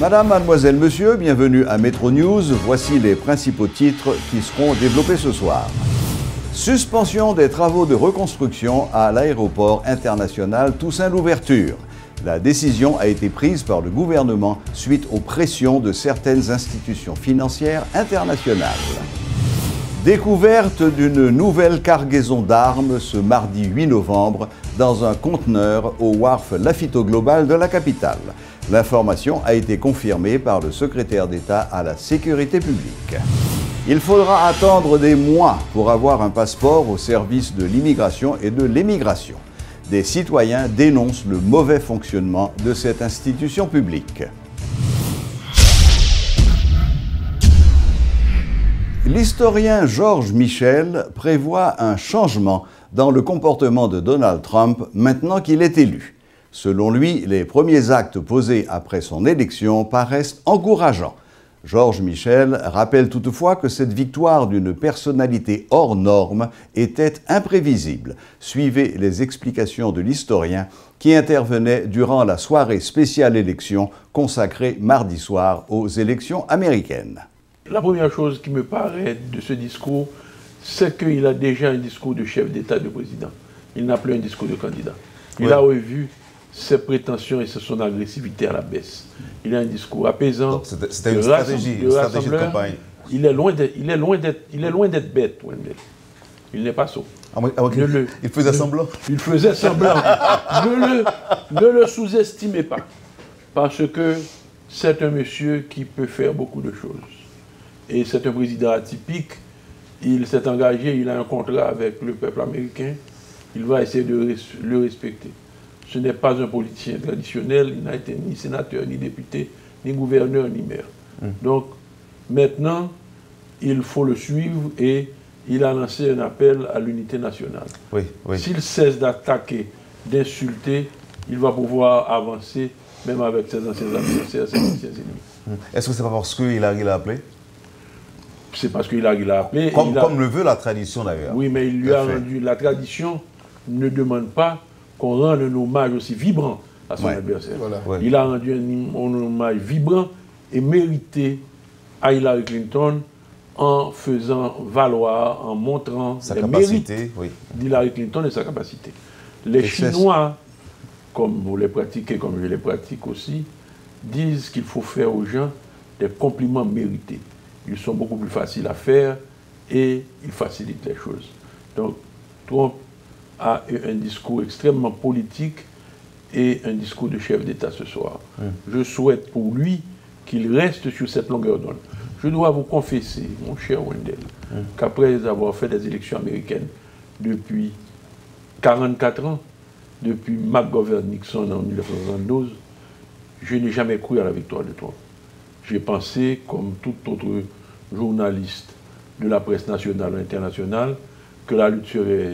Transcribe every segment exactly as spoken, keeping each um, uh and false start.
Madame, mademoiselle, monsieur, bienvenue à Metro News. Voici les principaux titres qui seront développés ce soir. Suspension des travaux de reconstruction à l'aéroport international Toussaint-Louverture. La décision a été prise par le gouvernement suite aux pressions de certaines institutions financières internationales. Découverte d'une nouvelle cargaison d'armes ce mardi huit novembre dans un conteneur au wharf Lafito Global de la capitale. L'information a été confirmée par le secrétaire d'État à la sécurité publique. Il faudra attendre des mois pour avoir un passeport au service de l'immigration et de l'émigration. Des citoyens dénoncent le mauvais fonctionnement de cette institution publique. L'historien Georges Michel prévoit un changement dans le comportement de Donald Trump maintenant qu'il est élu. Selon lui, les premiers actes posés après son élection paraissent encourageants. Georges Michel rappelle toutefois que cette victoire d'une personnalité hors norme était imprévisible. Suivez les explications de l'historien qui intervenait durant la soirée spéciale élection consacrée mardi soir aux élections américaines. La première chose qui me paraît de ce discours, c'est qu'il a déjà un discours de chef d'État, de président. Il n'a plus un discours de candidat. Il oui. a revu ses prétentions et son agressivité à la baisse. Il a un discours apaisant. C'était une stratégie, une stratégie de campagne. Il est loin d'être, il est loin d'être, il est loin d'être bête, Wendell. Il n'est pas sot. Ah, okay. ne le, il faisait ne, semblant. Il faisait semblant. ne, le, ne le sous-estimez pas, parce que c'est un monsieur qui peut faire beaucoup de choses. Et c'est un président atypique. Il s'est engagé, il a un contrat avec le peuple américain. Il va essayer de le respecter. Ce n'est pas un politicien traditionnel, il n'a été ni sénateur, ni député, ni gouverneur, ni maire. Mm. Donc, maintenant, il faut le suivre et il a lancé un appel à l'unité nationale. Oui, oui. S'il cesse d'attaquer, d'insulter, il va pouvoir avancer, même avec ses anciens adversaires, ses anciens ennemis. Mm. Est-ce que c'est pas parce qu'il a, a appelé? C'est parce qu'il a, il a appelé. Comme, il a... comme le veut la tradition d'ailleurs. Oui, mais il lui a rendu. La tradition ne demande pas qu'on rende un hommage aussi vibrant à son ouais. adversaire. Voilà. Ouais. Il a rendu un, un hommage vibrant et mérité à Hillary Clinton en faisant valoir, en montrant sa les capacité, mérites oui. d'Hillary Clinton et sa capacité. Les et Chinois, comme vous les pratiquez, comme je les pratique aussi, disent qu'il faut faire aux gens des compliments mérités. Ils sont beaucoup plus faciles à faire et ils facilitent les choses. Donc, Trump a eu un discours extrêmement politique et un discours de chef d'État ce soir. Mm. Je souhaite pour lui qu'il reste sur cette longueur d'onde. Je dois vous confesser, mon cher Wendell, mm. qu'après avoir fait des élections américaines depuis quarante-quatre ans, depuis McGovern-Nixon en mille neuf cent soixante-douze, je n'ai jamais cru à la victoire de Trump. J'ai pensé, comme tout autre journaliste de la presse nationale et internationale, que la lutte serait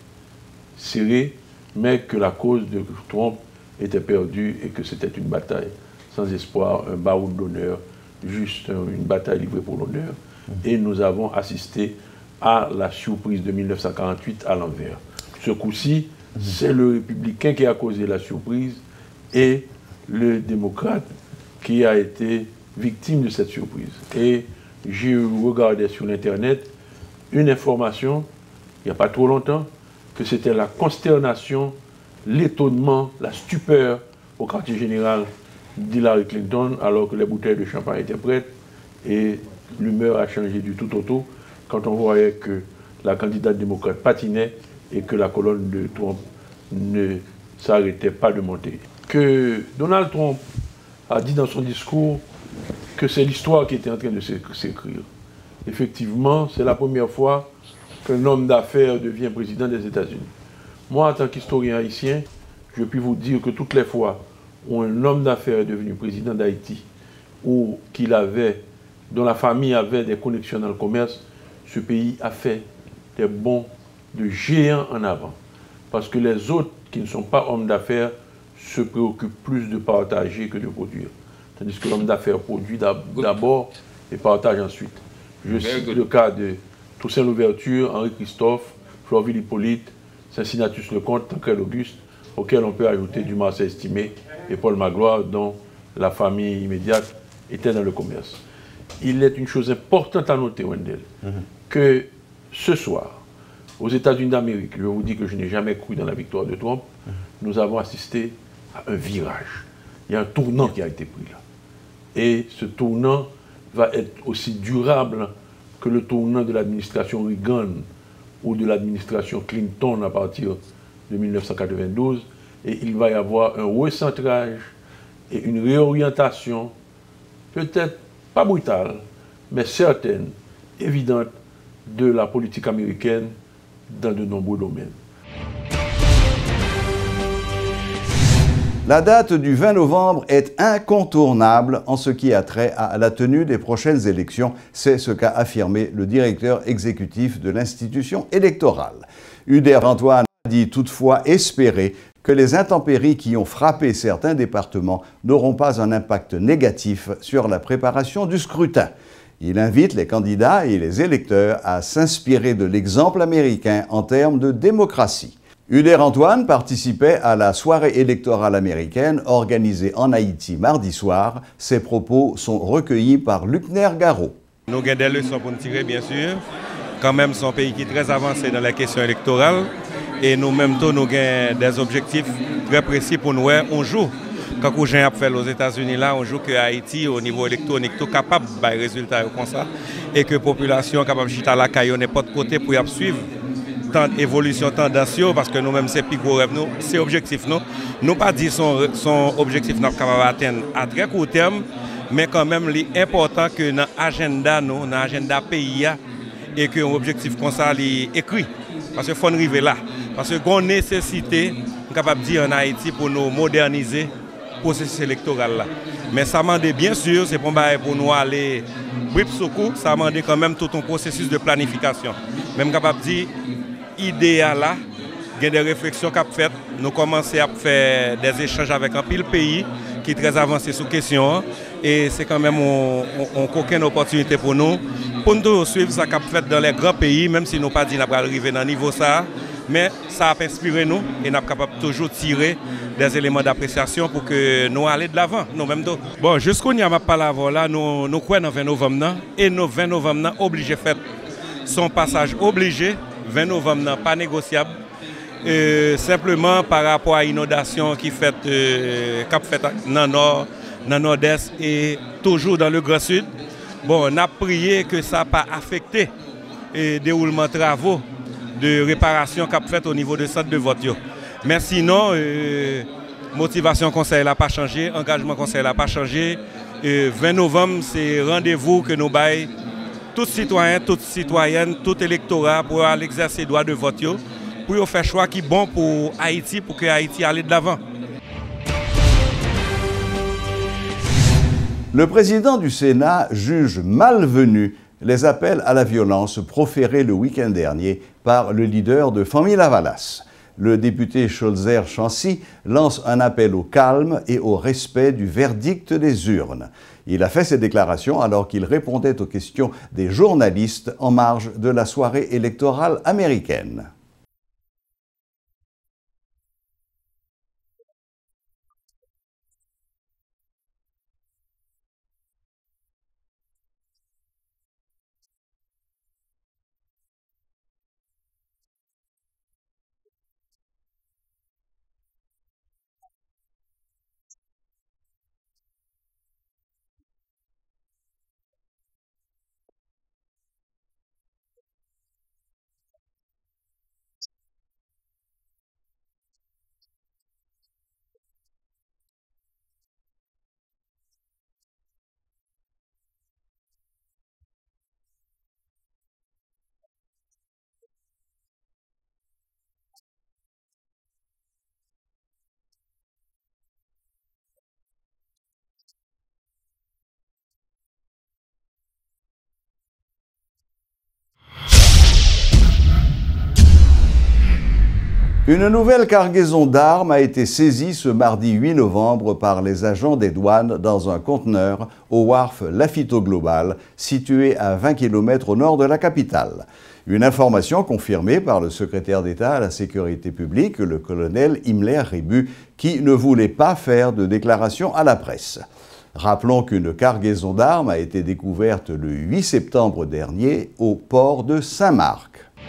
serrée, mais que la cause de Trump était perdue et que c'était une bataille sans espoir, un baroud d'honneur, juste une bataille livrée pour l'honneur. Mmh. Et nous avons assisté à la surprise de mille neuf cent quarante-huit à l'envers. Ce coup-ci, mmh. c'est le républicain qui a causé la surprise et le démocrate qui a été victime de cette surprise. Et j'ai regardé sur l'Internet une information, il n'y a pas trop longtemps, que c'était la consternation, l'étonnement, la stupeur au quartier général d'Hillary Clinton, alors que les bouteilles de champagne étaient prêtes, et l'humeur a changé du tout au tout quand on voyait que la candidate démocrate patinait et que la colonne de Trump ne s'arrêtait pas de monter. Que Donald Trump a dit dans son discours que c'est l'histoire qui était en train de s'écrire. Effectivement, c'est la première fois qu'un homme d'affaires devient président des États-Unis. Moi, en tant qu'historien haïtien, je puis vous dire que toutes les fois où un homme d'affaires est devenu président d'Haïti, ou qu'il avait, dont la famille avait des connexions dans le commerce, ce pays a fait des bonds de géants en avant. Parce que les autres qui ne sont pas hommes d'affaires se préoccupent plus de partager que de produire. Tandis que l'homme d'affaires produit d'abord et partage ensuite. Je cite le cas de Toussaint Louverture, Henri Christophe, Florville Hippolyte, Cincinnatus Lecomte, Tancred Auguste, auquel on peut ajouter Dumas Estimé et Paul Magloire, dont la famille immédiate était dans le commerce. Il est une chose importante à noter, Wendell, mm-hmm. que ce soir, aux États-Unis d'Amérique, je vous dis que je n'ai jamais cru dans la victoire de Trump, mm-hmm. nous avons assisté à un virage. Il y a un tournant qui a été pris là. Et ce tournant va être aussi durable que le tournant de l'administration Reagan ou de l'administration Clinton à partir de mille neuf cent quatre-vingt-douze. Et il va y avoir un recentrage et une réorientation, peut-être pas brutale, mais certaine, évidente, de la politique américaine dans de nombreux domaines. La date du vingt novembre est incontournable en ce qui a trait à la tenue des prochaines élections. C'est ce qu'a affirmé le directeur exécutif de l'institution électorale. Hubert Antoine a dit toutefois espérer que les intempéries qui ont frappé certains départements n'auront pas un impact négatif sur la préparation du scrutin. Il invite les candidats et les électeurs à s'inspirer de l'exemple américain en termes de démocratie. Hubert Antoine participait à la soirée électorale américaine organisée en Haïti mardi soir. Ses propos sont recueillis par Luckner Garot. Nous avons des leçons pour nous tirer, bien sûr. Quand même, c'est un pays qui est très avancé dans la question électorale. Et nous-mêmes, nous avons des objectifs très précis pour nous. On joue. Quand on a fait aux États-Unis, là, on joue que Haïti, au niveau électronique, tout capable de résultats comme ça. Et que la population est capable de chiter à la caille, n'importe côté pour y suivre. Évolution tendancielle parce que nous-mêmes c'est plus gros rêve nous c'est objectif nous nous pas dit son, son objectif nous capable atteindre à très court terme mais quand même l'important que dans agenda nous dans agenda pays et que un objectif comme ça li écrit parce que faut arriver là parce que gon nécessité capable dire en Haïti pour nous moderniser processus électoral là mais ça demande bien sûr c'est pour pour nous aller brip secours ça demande quand même tout un processus de planification même capable dire idéal là, il y a des réflexions qu'a faites. Nous commençons à faire des échanges avec un pile pays qui est très avancé sur question et c'est quand même une opportunité pour nous pour nous suivre ça qu'a fait dans les grands pays même si nous pas dit n'a pas arriver dans niveau ça mais ça a inspiré nous et nous sommes capables toujours tirer des éléments d'appréciation pour que nous aller de l'avant nous même bon jusqu'au n'y a pas là voilà nous nous croyons dans vingt novembre et nous vingt novembre obligé fait son passage obligé vingt novembre, pas négociable. Euh, simplement par rapport à l'inondation qui fait euh, cap fait dans le nord, dans le nord-est et toujours dans le Grand Sud. Bon, on a prié que ça n'a pas affecté le déroulement de travaux de réparation cap fait au niveau du centre de vote. Mais sinon, euh, motivation conseil n'a pas changé, engagement conseil n'a pas changé. Euh, vingt novembre, c'est rendez-vous que nous baillons. Tout citoyen, toute citoyenne, tout électorat pour aller exercer le droit de vote pour faire choix qui est bon pour Haïti, pour que Haïti aille de l'avant. Le président du Sénat juge malvenus les appels à la violence proférés le week-end dernier par le leader de Famille Lavalas. Le député Scholzer Chancy lance un appel au calme et au respect du verdict des urnes. Il a fait ces déclarations alors qu'il répondait aux questions des journalistes en marge de la soirée électorale américaine. Une nouvelle cargaison d'armes a été saisie ce mardi huit novembre par les agents des douanes dans un conteneur au wharf Lafito Global, situé à vingt kilomètres au nord de la capitale. Une information confirmée par le secrétaire d'État à la sécurité publique, le colonel Himmler Rebu, qui ne voulait pas faire de déclaration à la presse. Rappelons qu'une cargaison d'armes a été découverte le huit septembre dernier au port de Saint-Marc.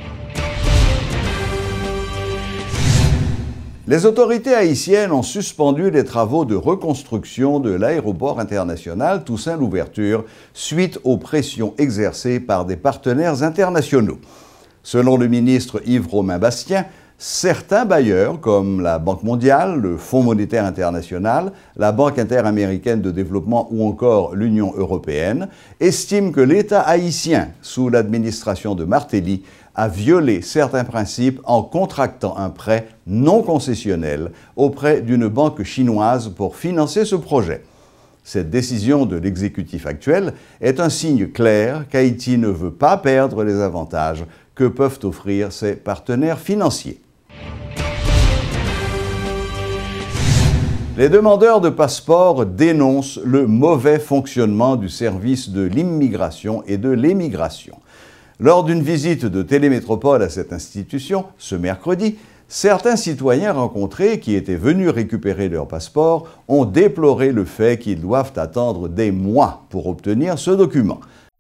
Les autorités haïtiennes ont suspendu les travaux de reconstruction de l'aéroport international Toussaint-Louverture suite aux pressions exercées par des partenaires internationaux. Selon le ministre Yves-Romain Bastien, certains bailleurs, comme la Banque mondiale, le Fonds monétaire international, la Banque interaméricaine de développement ou encore l'Union européenne, estiment que l'État haïtien, sous l'administration de Martelly, a violé certains principes en contractant un prêt non concessionnel auprès d'une banque chinoise pour financer ce projet. Cette décision de l'exécutif actuel est un signe clair qu'Haïti ne veut pas perdre les avantages que peuvent offrir ses partenaires financiers. Les demandeurs de passeports dénoncent le mauvais fonctionnement du service de l'immigration et de l'émigration. Lors d'une visite de Télémétropole à cette institution, ce mercredi, certains citoyens rencontrés qui étaient venus récupérer leur passeport ont déploré le fait qu'ils doivent attendre des mois pour obtenir ce document.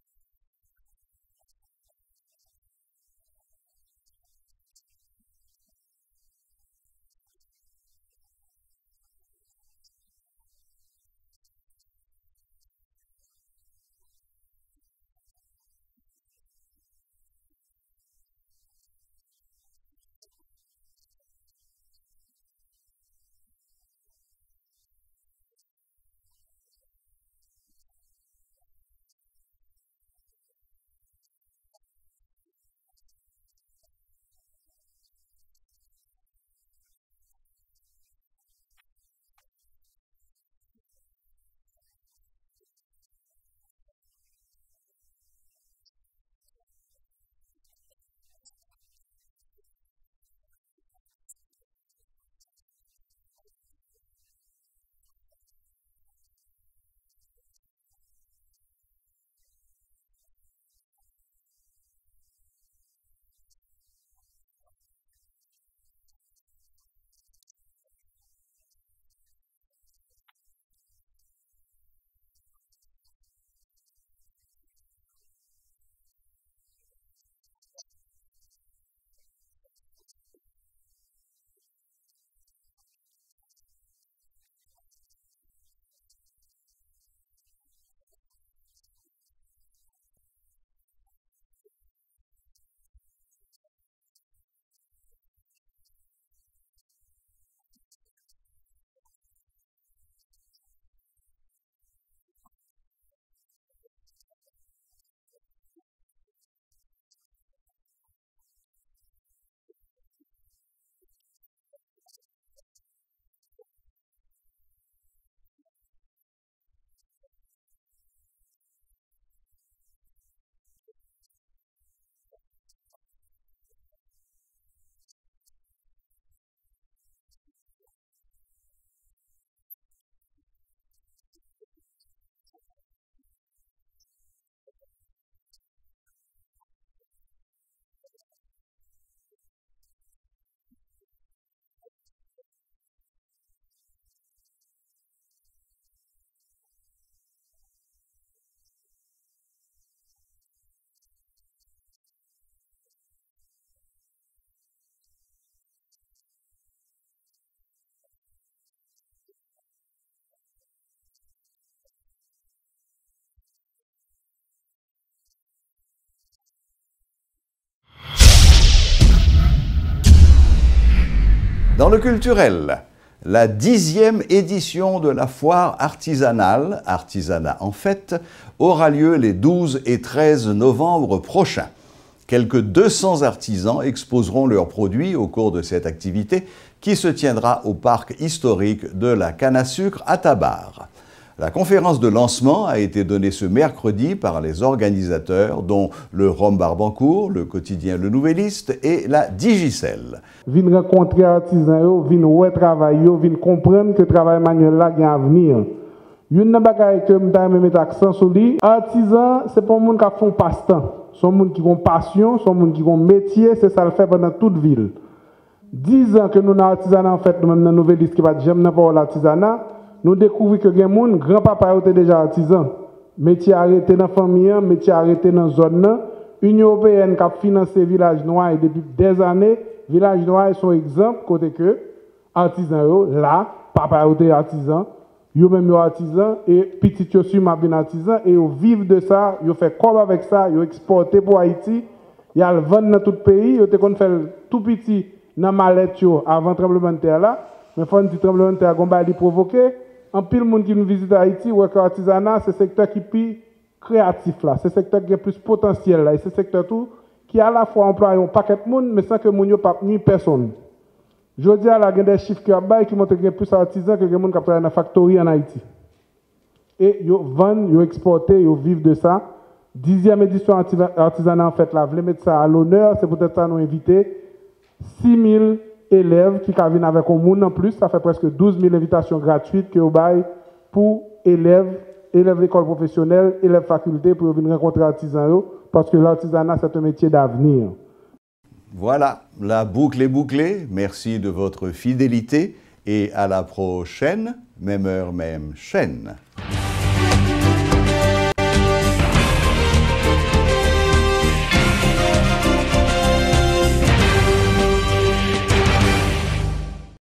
Dans le culturel, la dixième édition de la foire artisanale, Artisanat en fête, aura lieu les douze et treize novembre prochains. Quelques deux cents artisans exposeront leurs produits au cours de cette activité qui se tiendra au parc historique de la canne à sucre à Tabar. La conférence de lancement a été donnée ce mercredi par les organisateurs, dont le Rhum Barbancourt, le quotidien Le Nouvelliste et la Digicel. Vin rencontrer artisans, vin ouais travail, vin comprendre que le travail manuel là a un avenir. Une bagaille que m'ta mettre accent sur lui, artisan, c'est pas monde qui font passe-temps. Sont monde qui ont passion, sont monde qui ont métier, c'est ça le fait pendant toute ville. dix ans que nous avons artisanat en fait, nous même dans Nouvelliste qui va jamais n'avoir l'artisanat. nous découvrons que les gens, grand-papa était déjà artisan. Métier arrêté dans la famille, métier arrêté dans la zone. L'Union européenne qui a financé le village noir depuis des années, le village noir sont exemple côté que artisans là, papa était artisan, yo même yo artisan et petit yo su m'a bien artisan et yo vivent de ça, yo fait comme avec ça, yo exporté pour Haïti, y a le vendre dans tout le pays, yo te kon fait tout petit dans mallette yo avant tremblement de terre là, mais faut un petit tremblement de terre qu'on va provoquer, en pile monde qui nous visite Haïti, ouais que artisanat c'est secteur qui plus créatif là, c'est secteur qui a plus potentiel là, et c'est secteur tout qui à la fois emploie un paquet de monde mais sans que moun yo pas ni personne. Je dis à la il y a des chiffres qui ont qui montrent qu'il y a plus d'artisans que les gens qui travaillent dans la factory en Haïti. Et ils vendent, ils exportent, ils vivent de ça. Dixième édition artisanat en fait là, vous mettre ça à l'honneur, c'est peut-être ça nous inviter. six mille élèves qui viennent avec un monde en plus, ça fait presque douze mille invitations gratuites que vous bail pour élèves, élèves d'école professionnelle, élèves faculté pour venir rencontrer artisans parce que l'artisanat c'est un métier d'avenir. Voilà, la boucle est bouclée. Merci de votre fidélité et à la prochaine, même heure, même chaîne.